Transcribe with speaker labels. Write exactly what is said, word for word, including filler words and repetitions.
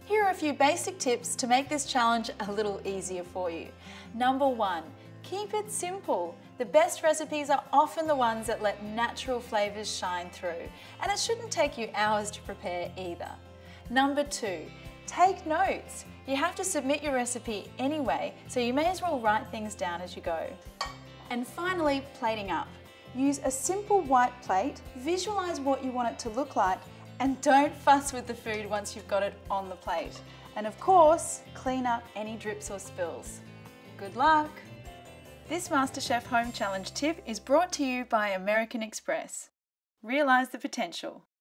Speaker 1: Here are a few basic tips to make this challenge a little easier for you. Number one, keep it simple. The best recipes are often the ones that let natural flavours shine through, and it shouldn't take you hours to prepare either. Number two, take notes. You have to submit your recipe anyway, so you may as well write things down as you go. And finally, plating up. Use a simple white plate, visualise what you want it to look like, and don't fuss with the food once you've got it on the plate. And of course, clean up any drips or spills. Good luck! This MasterChef Home Challenge tip is brought to you by American Express. Realise the potential.